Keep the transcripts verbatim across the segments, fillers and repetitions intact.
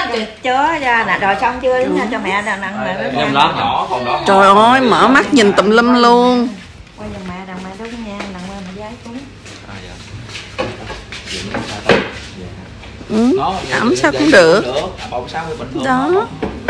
chó ra nè, rồi xong chưa đến cho mẹ nè nặng em đó nhỏ còn đó. Trời ơi, mở mắt nhìn tùm lum luôn. Quay giùm mẹ, đằng mẹ đốt nhang, đằng mẹ mẹ giái cúng. À dạ. Ừ, ẩm sao cũng được. Đó.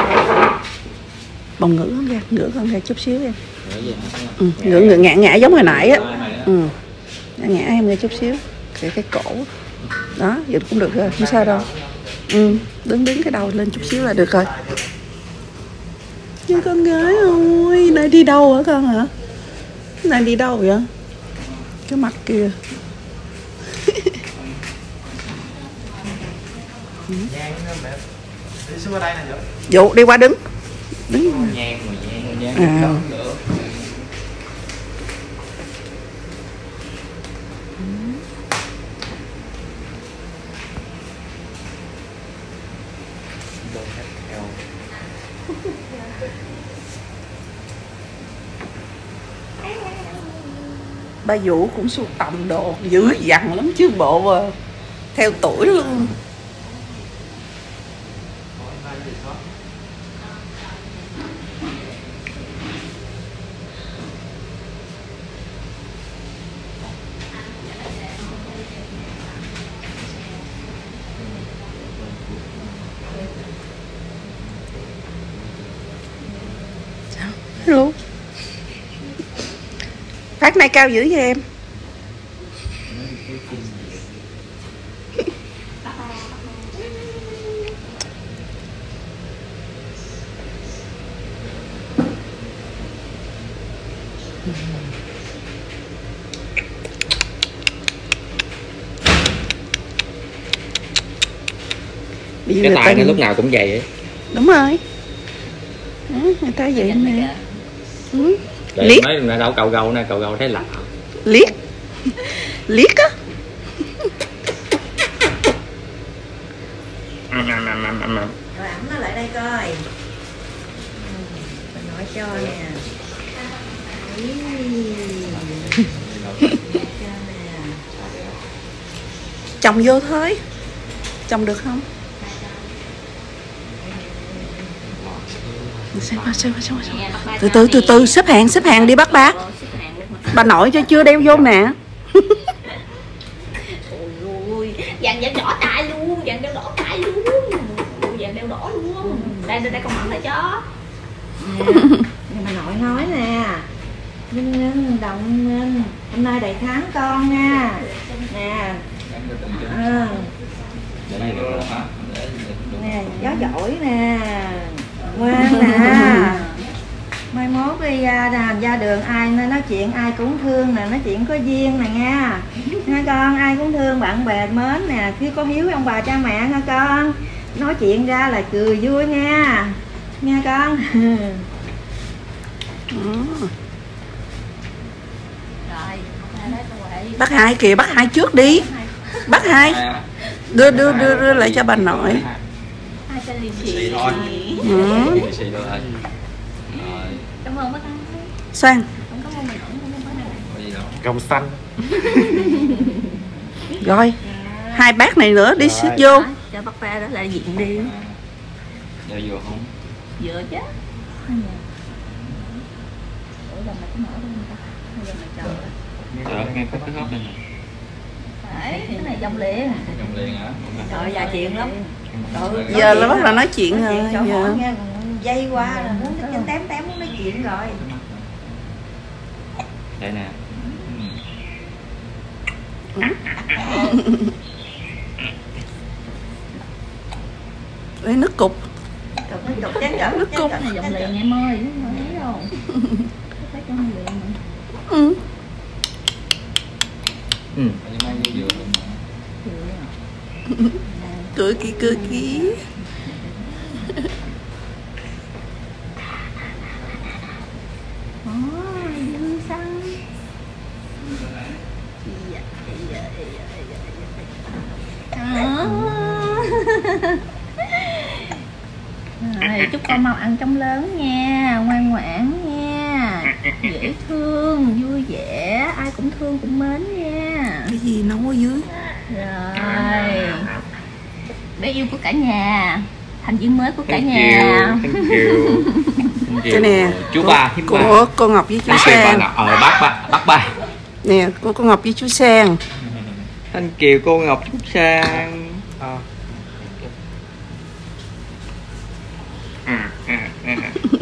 Bông ngữ không ra, ngữ không ra chút xíu em. Ừ, ngữ ngữ ngã ngã giống hồi nãy á. Ừ. Ngã em ra chút xíu. Cái cái cổ. Đó, vậy cũng được rồi, không sao đâu. Ừ, đứng đứng cái đầu lên chút xíu là được rồi. Nhưng con gái ơi, này đi đâu hả con hả? Này đi đâu vậy? Cái mặt kia. Dụ đi qua đứng. Đứng. À. Ba Vũ cũng sưu tầm đồ dữ dằn lắm chứ bộ theo tuổi luôn. Hello. Phát này cao dữ vậy em? Cái tay nó lúc nào cũng vậy ấy. Đúng rồi. Đó, người ta vậy nè. Ừ. Liếc. Mấy đâu cầu gầu nè, cầu gầu thấy lạ. Liếc. Liếc á. Rồi ẩm nó lại đây coi. Mình nói cho nè. Chồng vô thôi. Chồng được không? Xem qua, xem qua, xem qua. Từ từ từ từ xếp hàng xếp hàng đi bắt bác. Bà nội cho chưa đeo vô nè. Ôi dàn dàn đỏ tay luôn, dàn đeo đỏ tay luôn, dàn đeo đỏ luôn. Đây đây đây con mặn lại cho. Nè, bà nội nói nè. Minh Ngân, Động Minh, hôm nay đầy tháng con nha. Nè. À. Nè, gió giỏi nè. Ngoan nè. Mai mốt đi ra nè, ra đường ai nói chuyện ai cũng thương nè, nói chuyện có duyên nè nha. Nha con, ai cũng thương bạn bè mến nè, khi có hiếu ông bà cha mẹ nha con. Nói chuyện ra là cười vui nha. Nha con. Bác Hai kìa, bác Hai trước đi. Bác Hai. Đưa đưa đưa, đưa lại cho bà nội. Xì thôi. Ừ. Xì thôi. Cảm ơn bác Hai. Sang. Còng xanh. Rồi. Hai bác này nữa đi xếp vô. Cho bác ba đó lại diện đi. Giờ vừa không? Vừa chứ. Ờ, ngay cái cái góc này nè. Đấy, cái này dòng liền. Dòng liền hả? Trời già chuyện lắm. Trời, giờ là bắt đầu nói chuyện rồi. Giờ nghe dây qua là muốn chân tém tém muốn nói chuyện rồi. Đây nè. Ê, nước cục. Nước cục chén dở, nước cục này dòng liền em ơi, không thấy đâu. Thấy con liền. Ừ. Ừ. Cười kì cười kì. Rồi, chúc con mau ăn chóng lớn nha, ngoan ngoãn nha, dễ thương, vui vẻ, ai cũng thương cũng mến nha. Cái gì nấu ở dưới? Rồi, bé yêu của cả nhà, thành viên mới của cả Thank nhà. you, thank you. Thank you. Cái nè, Chú của- ba, thím ba. của cô Ngọc với chú Thank you ba Sang. Ngọc. Ờ, bác ba, bác ba. Nè, của cô Ngọc với chú Sang. Thank you cô Ngọc, chú Sang. Ờ. À, à, à.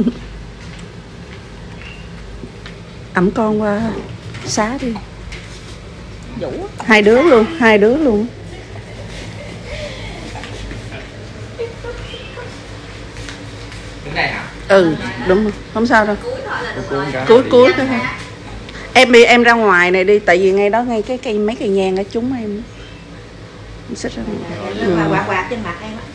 Ẩm con qua xá đi. Vũ Hai đứa luôn, hai đứa luôn. Đứng đây hả? Ừ, đúng rồi, không sao đâu. Cuối Cuối cuối thôi. Em đi, em ra ngoài này đi, tại vì ngay đó ngay cái cây mấy cây nhang ở chúng em. Em xích ra ngoài. Nó mà quạt quạt trên mặt em á.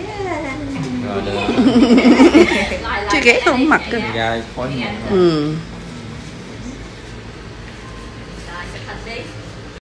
Rồi, được. Chứ ghé không mặt cơ. Gai khói mù. Ừ.